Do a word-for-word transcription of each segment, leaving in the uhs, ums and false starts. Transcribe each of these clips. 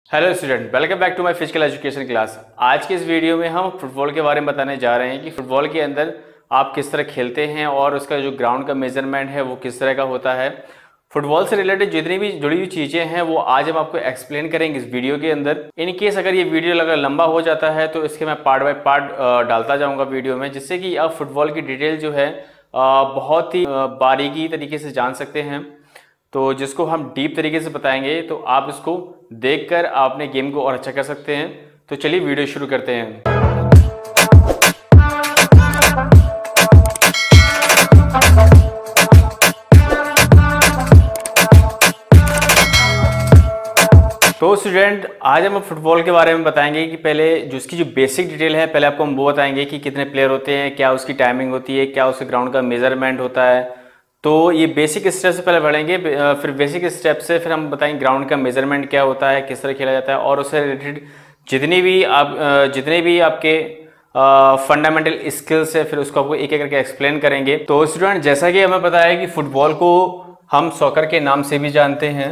Hello student, welcome back to my physical education class. आज के इस वीडियो में हम फुटबॉल के बारे में बताने जा रहे हैं कि फुटबॉल के अंदर आप किस तरह खेलते हैं और उसका जो ग्राउंड का मेजरमेंट है वो किस तरह का होता है। फुटबॉल से रिलेटेड जितनी भी जुड़ी हुई चीज़ें हैं वो आज हम आपको एक्सप्लेन करेंगे इस वीडियो के अंदर। इन केस अगर ये वीडियो अगर लंबा हो जाता है तो इसके मैं पार्ट बाय पार्ट डालता जाऊँगा वीडियो में, जिससे कि आप फुटबॉल की डिटेल जो है बहुत ही बारीकी तरीके से जान सकते हैं। तो जिसको हम डीप तरीके से बताएंगे तो आप इसको देखकर आप अपने गेम को और अच्छा कर सकते हैं। तो चलिए वीडियो शुरू करते हैं। तो स्टूडेंट, आज हम फुटबॉल के बारे में बताएंगे कि पहले जो उसकी जो बेसिक डिटेल है पहले आपको हम वो बताएंगे कि कितने प्लेयर होते हैं, क्या उसकी टाइमिंग होती है, क्या उसके ग्राउंड का मेजरमेंट होता है। तो ये बेसिक स्टेप से पहले बढ़ेंगे, फिर बेसिक स्टेप से फिर हम बताएंगे ग्राउंड का मेजरमेंट क्या होता है, किस तरह खेला जाता है, और उससे रिलेटेड जितनी भी आप जितने भी आपके फंडामेंटल स्किल्स है फिर उसको आपको एक एक करके एक्सप्लेन करेंगे। तो स्टूडेंट, जैसा कि हमें पता है कि फुटबॉल को हम सॉकर के नाम से भी जानते हैं।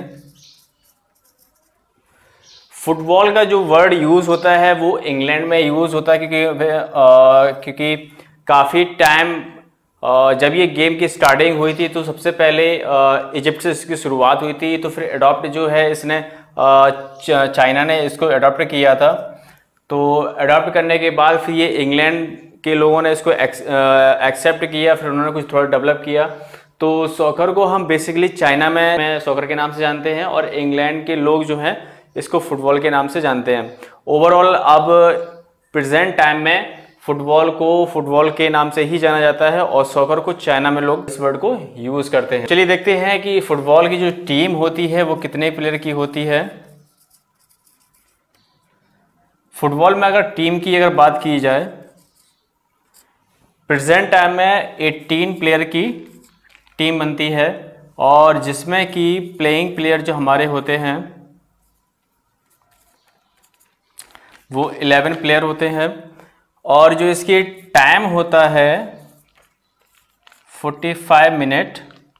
फुटबॉल का जो वर्ड यूज़ होता है वो इंग्लैंड में यूज़ होता है, क्योंकि क्योंकि काफ़ी टाइम जब ये गेम की स्टार्टिंग हुई थी तो सबसे पहले इजिप्ट से इसकी शुरुआत हुई थी। तो फिर अडॉप्ट जो है इसने चाइना ने इसको अडॉप्ट किया था। तो अडॉप्ट करने के बाद फिर ये इंग्लैंड के लोगों ने इसको एक्सेप्ट किया, फिर उन्होंने कुछ थोड़ा डेवलप किया। तो सॉकर को हम बेसिकली चाइना में, में सॉकर के नाम से जानते हैं और इंग्लैंड के लोग जो हैं इसको फुटबॉल के नाम से जानते हैं। ओवरऑल अब प्रेजेंट टाइम में फुटबॉल को फुटबॉल के नाम से ही जाना जाता है और सॉकर को चाइना में लोग इस वर्ड को यूज करते हैं। चलिए देखते हैं कि फुटबॉल की जो टीम होती है वो कितने प्लेयर की होती है। फुटबॉल में अगर टीम की अगर बात की जाए, प्रेजेंट टाइम में अठारह प्लेयर की टीम बनती है और जिसमें कि प्लेइंग प्लेयर जो हमारे होते हैं वो ग्यारह प्लेयर होते हैं। और जो इसकी टाइम होता है पैंतालीस मिनट,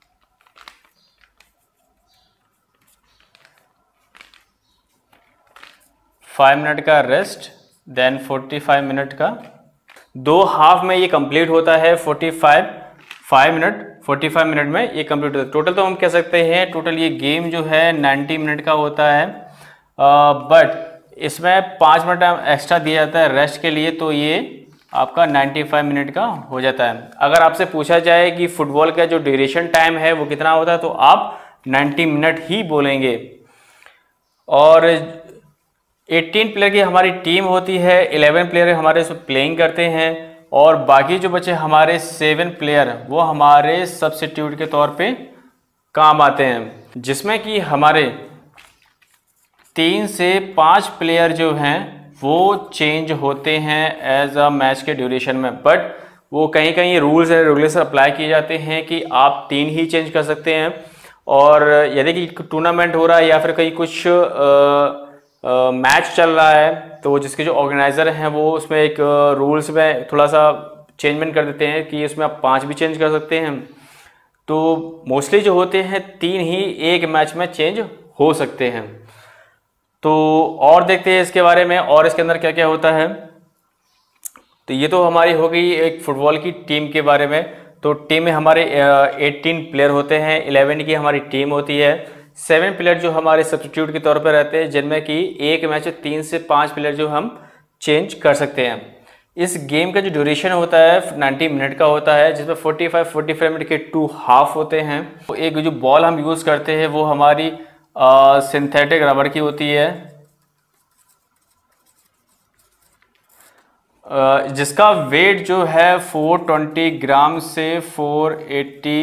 फाइव मिनट का रेस्ट, देन पैंतालीस मिनट का दो हाफ में ये कंप्लीट होता है। पैंतालीस फाइव मिनट पैंतालीस मिनट में ये कंप्लीट होता है। टोटल तो हम कह सकते हैं टोटल ये गेम जो है नब्बे मिनट का होता है, बट इसमें पाँच मिनट एक्स्ट्रा दिया जाता है रेस्ट के लिए, तो ये आपका पचानवे मिनट का हो जाता है। अगर आपसे पूछा जाए कि फुटबॉल का जो ड्यूरेशन टाइम है वो कितना होता है तो आप नब्बे मिनट ही बोलेंगे। और अठारह प्लेयर की हमारी टीम होती है, ग्यारह प्लेयर हमारे इसमें प्लेइंग करते हैं और बाकी जो बचे हमारे सात प्लेयर वो हमारे सब्स्टिट्यूट के तौर पे काम आते हैं, जिसमें कि हमारे तीन से पाँच प्लेयर जो हैं वो चेंज होते हैं एज अ मैच के ड्यूरेशन में। बट वो कहीं कहीं रूल्स एंड रेगुलेशन अप्लाई किए जाते हैं कि आप तीन ही चेंज कर सकते हैं। और यदि कि टूर्नामेंट हो रहा है या फिर कहीं कुछ मैच चल रहा है तो जिसके जो ऑर्गेनाइज़र हैं वो उसमें एक रूल्स में थोड़ा सा चेंजमेंट कर देते हैं कि इसमें आप पाँच भी चेंज कर सकते हैं। तो मोस्टली जो होते हैं तीन ही एक मैच में चेंज हो सकते हैं। तो और देखते हैं इसके बारे में और इसके अंदर क्या क्या होता है। तो ये तो हमारी हो गई एक फुटबॉल की टीम के बारे में। तो टीम में हमारे अठारह प्लेयर होते हैं, ग्यारह की हमारी टीम होती है, सेवन प्लेयर जो हमारे सब्स्टिट्यूट के तौर पर रहते हैं, जिनमें कि एक मैच में तीन से पाँच प्लेयर जो हम चेंज कर सकते हैं। इस गेम का जो ड्यूरेशन होता है नब्बे मिनट का होता है, जिसमें पैंतालीस पैंतालीस मिनट के टू हाफ होते हैं। तो एक जो बॉल हम यूज़ करते हैं वो हमारी सिंथेटिक रबर की होती है, uh, जिसका वेट जो है चार सौ बीस ग्राम से चार सौ अस्सी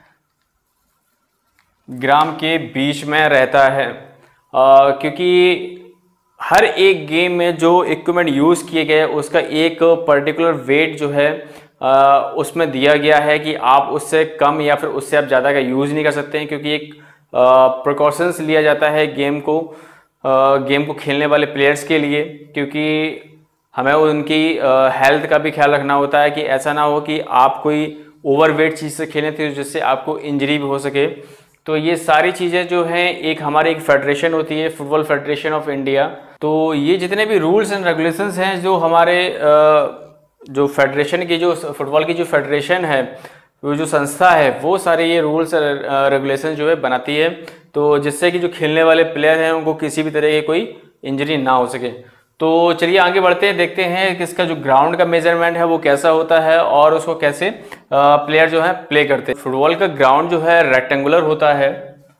ग्राम के बीच में रहता है। uh, क्योंकि हर एक गेम में जो इक्विपमेंट यूज़ किए गए उसका एक पर्टिकुलर वेट जो है uh, उसमें दिया गया है कि आप उससे कम या फिर उससे आप ज़्यादा का यूज़ नहीं कर सकते हैं, क्योंकि एक प्रिकॉशंस uh, लिया जाता है गेम को uh, गेम को खेलने वाले प्लेयर्स के लिए, क्योंकि हमें उनकी हेल्थ uh, का भी ख्याल रखना होता है कि ऐसा ना हो कि आप कोई ओवरवेट चीज़ से खेलें तो जिससे आपको इंजरी भी हो सके। तो ये सारी चीज़ें जो हैं, एक हमारी एक फेडरेशन होती है, फुटबॉल फेडरेशन ऑफ इंडिया। तो ये जितने भी रूल्स एंड रेगुलेशंस हैं जो हमारे जो फेडरेशन की, जो फुटबॉल की जो फेडरेशन है, वो जो संस्था है, वो सारे ये रूल्स रेगुलेशन जो है बनाती है, तो जिससे कि जो खेलने वाले प्लेयर हैं उनको किसी भी तरह की कोई इंजरी ना हो सके। तो चलिए आगे बढ़ते हैं, देखते हैं कि इसका जो ग्राउंड का मेजरमेंट है वो कैसा होता है और उसको कैसे प्लेयर जो है प्ले करते हैं। फुटबॉल का ग्राउंड जो है रेक्टेंगुलर होता है।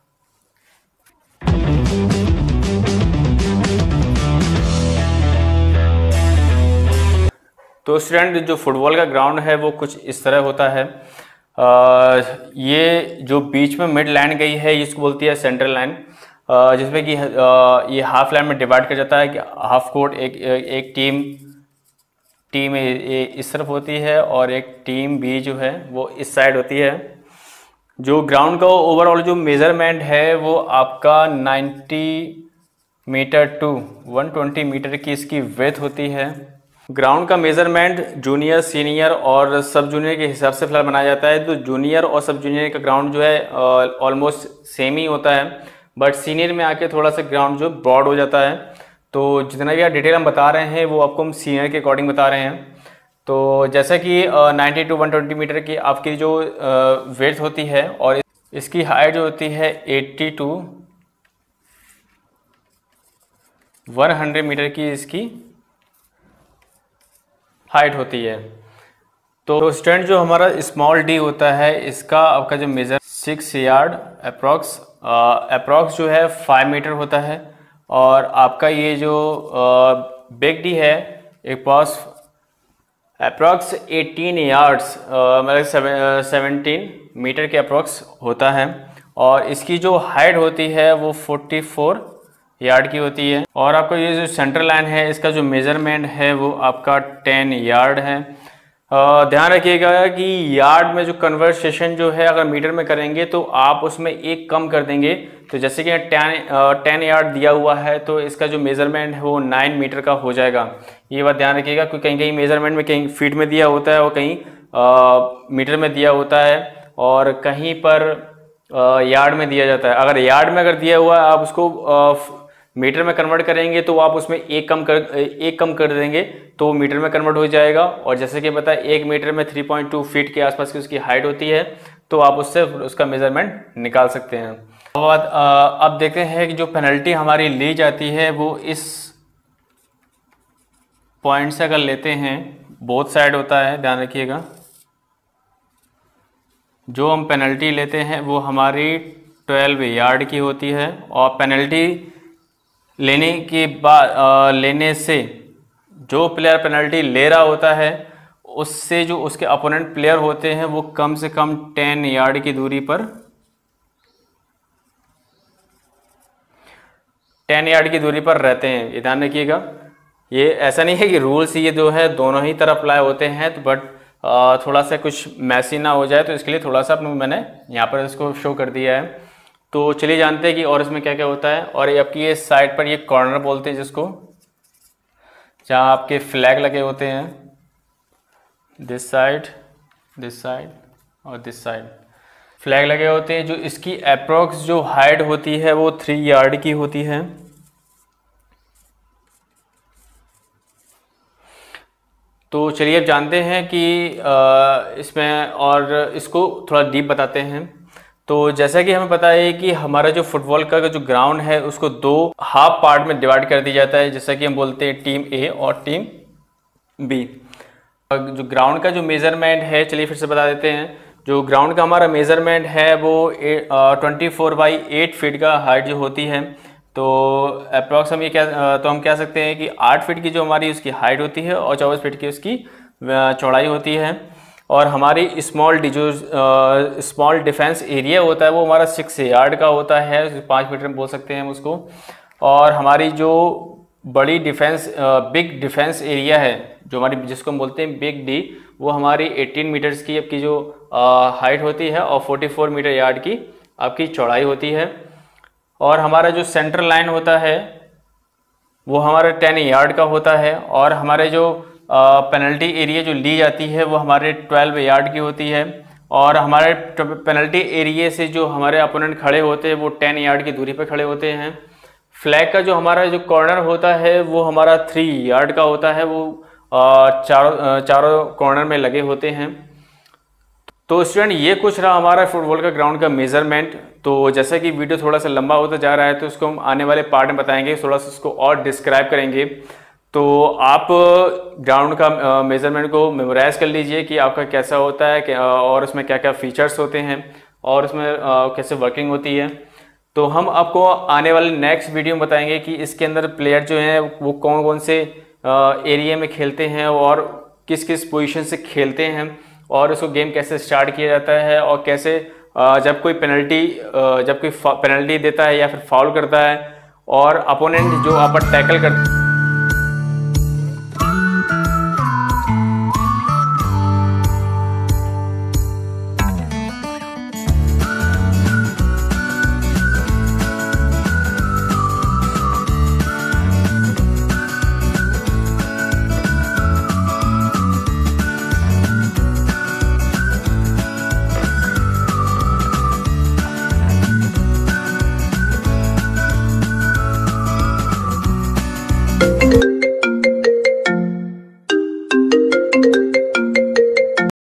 तो स्टूडेंट, जो फुटबॉल का ग्राउंड है वो कुछ इस तरह होता है। आ, ये जो बीच में मिड लाइन गई है इसको बोलती है सेंट्रल लाइन, जिसमें कि ये हाफ लाइन में डिवाइड कर जाता है कि हाफ कोर्ट एक एक टीम टीम ए इस तरफ होती है और एक टीम बी जो है वो इस साइड होती है। जो ग्राउंड का ओवरऑल जो मेजरमेंट है वो आपका नब्बे मीटर टू एक सौ बीस मीटर की इसकी विड्थ होती है। ग्राउंड का मेजरमेंट जूनियर, सीनियर और सब जूनियर के हिसाब से फिलहाल बनाया जाता है। तो जूनियर और सब जूनियर का ग्राउंड जो है ऑलमोस्ट सेम ही होता है, बट सीनियर में आके थोड़ा सा ग्राउंड जो ब्रॉड हो जाता है। तो जितना भी आप डिटेल हम बता रहे हैं वो आपको हम सीनियर के अकॉर्डिंग बता रहे हैं। तो जैसा कि नब्बे टू एक सौ बीस मीटर की आपकी जो विड्थ होती है और इसकी हाइट जो होती है अस्सी टू सौ मीटर की इसकी हाइट होती है। तो स्टूडेंट, जो हमारा स्मॉल डी होता है इसका आपका जो major six yard approx approx जो है फाइव मीटर होता है, और आपका ये जो बिग डी है एक पास अप्रॉक्स एटीन यार्ड्स मतलब सेवनटीन मीटर के अप्रॉक्स होता है, और इसकी जो हाइट होती है वो फोर्टी फोर यार्ड की होती है। और आपका ये जो सेंट्रल लाइन है इसका जो मेजरमेंट है वो आपका टेन यार्ड है। ध्यान रखिएगा कि यार्ड में जो कन्वर्सेशन जो है अगर मीटर में करेंगे तो आप उसमें एक कम कर देंगे। तो जैसे कि टेन टेन यार्ड दिया हुआ है तो इसका जो मेजरमेंट है वो नाइन मीटर का हो जाएगा। ये बात ध्यान रखिएगा, क्योंकि कहीं कहीं मेजरमेंट में कहीं फीट में दिया होता है और कहीं आ, मीटर में दिया होता है और कहीं पर आ, यार्ड में दिया जाता है। अगर यार्ड में अगर दिया हुआ है आप उसको आ, मीटर में कन्वर्ट करेंगे तो आप उसमें एक कम कर एक कम कर देंगे तो मीटर में कन्वर्ट हो जाएगा। और जैसे कि पता है एक मीटर में थ्री पॉइंट टू फीट के आसपास की उसकी हाइट होती है, तो आप उससे उसका मेजरमेंट निकाल सकते हैं। अब अब देखते हैं कि जो पेनल्टी हमारी ली जाती है वो इस पॉइंट से अगर लेते हैं, बोथ साइड होता है, ध्यान रखिएगा। जो हम पेनल्टी लेते हैं वो हमारी ट्वेल्व यार्ड की होती है, और पेनल्टी लेने के बाद लेने से जो प्लेयर पेनल्टी ले रहा होता है उससे जो उसके अपोनेंट प्लेयर होते हैं वो कम से कम टेन यार्ड की दूरी पर टेन यार्ड की दूरी पर रहते हैं। ये ध्यान रखिएगा। ये ऐसा नहीं है कि रूल्स ये जो है दोनों ही तरफ अप्लाई होते हैं, तो बट थोड़ा सा कुछ मैसी ना हो जाए तो इसके लिए थोड़ा सा मैंने यहाँ पर इसको शो कर दिया है। तो चलिए जानते हैं कि और इसमें क्या क्या होता है। और ये आपकी ये साइड पर ये कॉर्नर बोलते हैं जिसको, जहाँ आपके फ्लैग लगे होते हैं, दिस साइड, दिस साइड और दिस साइड फ्लैग लगे होते हैं। जो इसकी अप्रोक्स जो हाइट होती है वो थ्री यार्ड की होती है। तो चलिए अब जानते हैं कि इसमें और इसको थोड़ा डीप बताते हैं। तो जैसा कि हमें पता है कि हमारा जो फुटबॉल का जो ग्राउंड है उसको दो हाफ पार्ट में डिवाइड कर दिया जाता है, जैसा कि हम बोलते हैं टीम ए और टीम बी। जो ग्राउंड का जो मेजरमेंट है, चलिए फिर से बता देते हैं। जो ग्राउंड का हमारा मेजरमेंट है वो twenty four by eight feet का हाइट जो होती है। तो अप्रॉक्स हम ये क्या तो हम कह सकते हैं कि आठ फीट की जो हमारी उसकी हाइट होती है और चौबीस फीट की उसकी चौड़ाई होती है। और हमारी स्मॉल डी जो स्मॉल डिफेंस एरिया होता है वो हमारा सिक्स यार्ड का होता है, पाँच मीटर में बोल सकते हैं हम उसको। और हमारी जो बड़ी डिफेंस बिग डिफेंस एरिया है, जो हमारी जिसको हम बोलते हैं बिग डी, वो हमारी अठारह मीटर्स की आपकी जो हाइट होती है और चौवालीस मीटर यार्ड की आपकी चौड़ाई होती है। और हमारा जो सेंट्रल लाइन होता है वो हमारा टेन यार्ड का होता है। और हमारे जो पेनल्टी एरिया जो ली जाती है वो हमारे ट्वेल्व यार्ड की होती है। और हमारे पेनल्टी एरिया से जो हमारे अपोनेंट खड़े होते हैं वो टेन यार्ड की दूरी पर खड़े होते हैं। फ्लैग का जो हमारा जो कॉर्नर होता है वो हमारा थ्री यार्ड का होता है, वो चारों चारों कॉर्नर में लगे होते हैं। तो स्टूडेंट ये कुछ रहा हमारा फुटबॉल का ग्राउंड का मेजरमेंट। तो जैसा कि वीडियो थोड़ा सा लंबा होता जा रहा है तो उसको हम आने वाले पार्ट में बताएंगे, थोड़ा सा उसको और डिस्क्राइब करेंगे। तो आप ग्राउंड का मेजरमेंट को मेमोराइज कर लीजिए कि आपका कैसा होता है और उसमें क्या क्या फीचर्स होते हैं और उसमें कैसे वर्किंग होती है। तो हम आपको आने वाले नेक्स्ट वीडियो में बताएंगे कि इसके अंदर प्लेयर जो हैं वो कौन कौन से एरिया में खेलते हैं और किस किस पोजीशन से खेलते हैं और उसको गेम कैसे स्टार्ट किया जाता है और कैसे जब कोई पेनल्टी जब कोई पेनल्टी देता है या फिर फाउल करता है और अपोनेंट जो अपर टैकल करता है